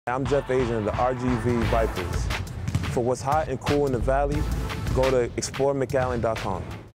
I'm Jeff Adrien of the RGV Vipers. For what's hot and cool in the Valley, go to exploremcallen.com.